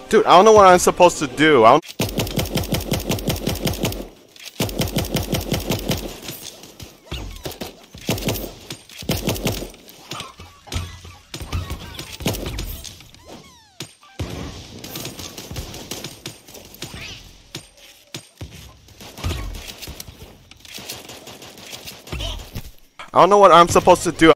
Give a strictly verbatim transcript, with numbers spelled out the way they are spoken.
Dude, I don't know what I'm supposed to do. I don't... I don't know what I'm supposed to do.